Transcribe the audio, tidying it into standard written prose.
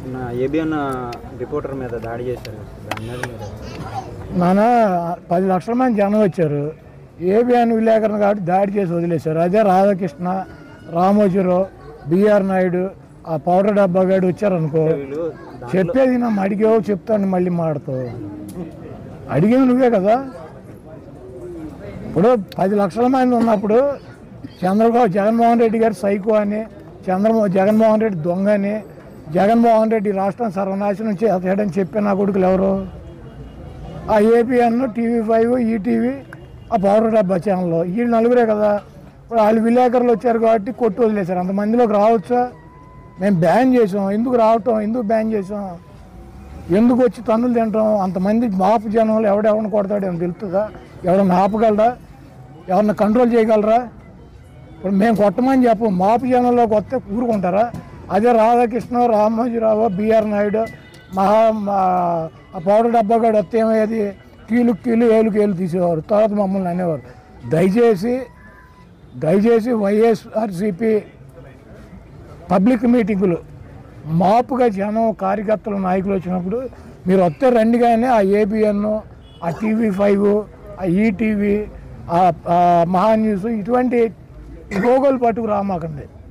ABN reporter మీద దాడి చేశారు. మన 10 లక్షల మంది జనం వచ్చారు. ఏబిఎన్ విలేకరుని కాబట్టి దాడి చేసి వదిలేశారు. అదే రాధాకృష్ణ, రామోజీరావు, బిఆర్ నాయుడు, ఆ పౌడర్ డబ్బా గాడు వచ్చారనుకో, చెప్పేది నా అడిగావు చెప్తాను మళ్ళీ మాడతావు. అడిగేది నువ్వే కదా. ఇప్పుడు 10 లక్షల మంది ఉన్నప్పుడు జగన్మోహన్ రెడ్డి గారు సైకో అని, జగన్మోహన్ రెడ్డి దొంగ అని, జగన్మోహన్ రెడ్డి రాష్ట్రం సర్వనాశనం చేయడని చెప్పే నా కొడుకులు ఎవరు? ఆ ఏపీఎన్, TV5, ఈటీవీ, ఆ పౌడర్ డబ్బా ఛానల్లో వీళ్ళు నలుగురే కదా. ఇప్పుడు వాళ్ళు విలేకరులు వచ్చారు కాబట్టి కొట్టు వదిలేశారు. అంతమందిలోకి రావచ్చా? మేము బ్యాన్ చేసాం. ఎందుకు రావటం, ఎందుకు బ్యాన్ చేసాం, ఎందుకు వచ్చి తన్నులు తింటాం? అంతమంది మాపు జనంలో ఎవడెవరిని కొడతాడు ఏమో తెలుస్తుందా? ఎవరన్నా ఆపగలరా? ఎవరన్నా కంట్రోల్ చేయగలరా? ఇప్పుడు మేము కొట్టమని చెప్పు, మాపు జనంలోకి వస్తే ఊరుకుంటారా? అదే రాధాకృష్ణ, రామోజీరావు, బిఆర్ నాయుడు, ఆ పౌడర్ డబ్బా కూడా వస్తే ఏమయ్యేది? కీలు ఏలు తీసేవారు. తర్వాత మమ్మల్ని అనేవారు. దయచేసి వైఎస్ఆర్సీపీ పబ్లిక్ మీటింగులు మాపుగా జనం, కార్యకర్తలు, నాయకులు వచ్చినప్పుడు మీరు వస్తే రండి. కానీ ఆ ఏబిఎన్, ఆ TV5, ఆ ఈటీవీ, ఆ మహా న్యూస్ ఇటువంటి గోగోలు పట్టుకు రామాకండి.